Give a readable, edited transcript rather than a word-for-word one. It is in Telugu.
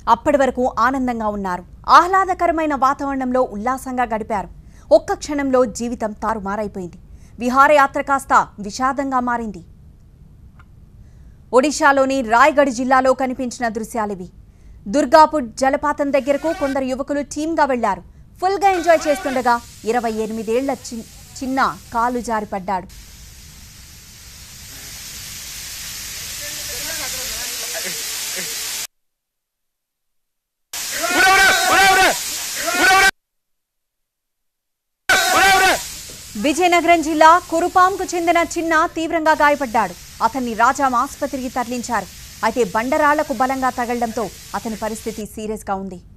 అప్పటి వరకు ఆనందంగా ఉన్నారు. ఆహ్లాదకరమైన వాతావరణంలో ఉల్లాసంగా గడిపారు. ఒక్క క్షణంలో జీవితం తారుమారైపోయింది. విహారయాత్ర కాస్త విషాదంగా మారింది. ఒడిశాలోని రాయ్గఢ్ జిల్లాలో కనిపించిన దృశ్యాలివి. దుర్గాపూర్ జలపాతం దగ్గరకు కొందరు యువకులు టీమ్గా వెళ్లారు. ఫుల్గా ఎంజాయ్ చేస్తుండగా 28 ఏళ్ల చిన్న కాలు జారిపడ్డాడు. విజయనగరం జిల్లా కురుపాంకు చెందిన చిన్న తీవ్రంగా గాయపడ్డాడు. అతన్ని రాజాం ఆసుపత్రికి తరలించారు. అయితే బండరాళ్లకు బలంగా తగలడంతో అతని పరిస్థితి సీరియస్గా ఉంది.